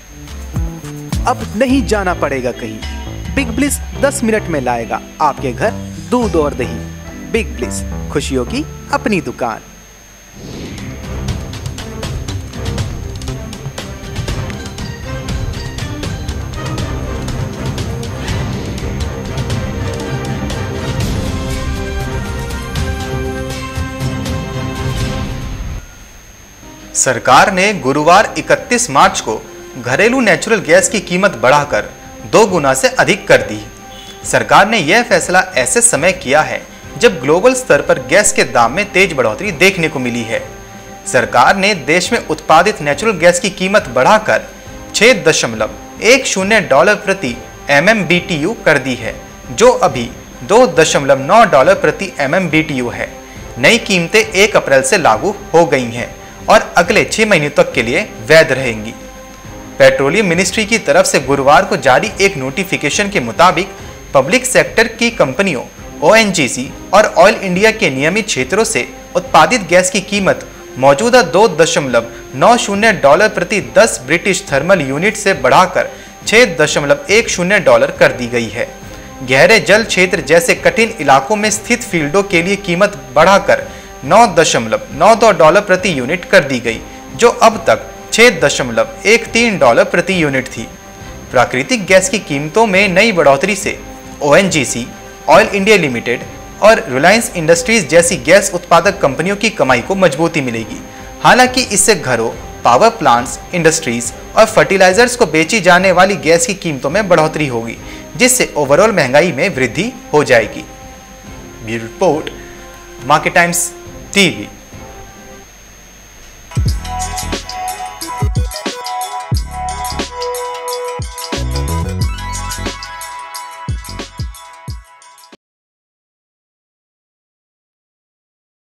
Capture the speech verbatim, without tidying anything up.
अब नहीं जाना पड़ेगा कहीं, बिग ब्लिस दस मिनट में लाएगा आपके घर दूध और दही। बिग ब्लिस, खुशियों की अपनी दुकान। सरकार ने गुरुवार इकतीस मार्च को घरेलू नेचुरल गैस की कीमत बढ़ाकर दो गुना से अधिक कर दी। सरकार ने यह फैसला ऐसे समय किया है जब ग्लोबल स्तर पर गैस के दाम में तेज बढ़ोतरी देखने को मिली है। सरकार ने देश में उत्पादित नेचुरल गैस की कीमत बढ़ाकर छह दशमलव एक शून्य डॉलर प्रति M M B T U कर दी है, जो अभी दो दशमलव नौ डॉलर प्रति M M B T U है। नई कीमतें एक अप्रैल से लागू हो गई हैं और अगले छह महीनों तक के लिए वैध रहेंगी। पेट्रोलियम मिनिस्ट्री की तरफ से गुरुवार को जारी एक नोटिफिकेशन के मुताबिक पब्लिक सेक्टर की कंपनियों ओ एन जी सी और ऑयल इंडिया के नियमित क्षेत्रों से उत्पादित गैस की कीमत मौजूदा दो दशमलव नौ शून्य डॉलर प्रति दस ब्रिटिश थर्मल यूनिट से बढ़ाकर छह दशमलव एक शून्य डॉलर कर दी गई है। गहरे जल क्षेत्र जैसे कठिन इलाकों में स्थित फील्डों के लिए कीमत बढ़ाकर नौ दशमलव नौ दो डॉलर प्रति यूनिट कर दी गई, जो अब तक छह दशमलव एक तीन डॉलर प्रति यूनिट थी। प्राकृतिक गैस की कीमतों में नई बढ़ोतरी से O N G C, oil India limited और रिलायंस इंडस्ट्रीज जैसी गैस उत्पादक कंपनियों की कमाई को मजबूती मिलेगी। हालांकि इससे घरों, पावर प्लांट्स, इंडस्ट्रीज और फर्टिलाइजर्स को बेची जाने वाली गैस की कीमतों में बढ़ोतरी होगी, जिससे ओवरऑल महंगाई में वृद्धि हो जाएगी। Bureau report, Market Times TV.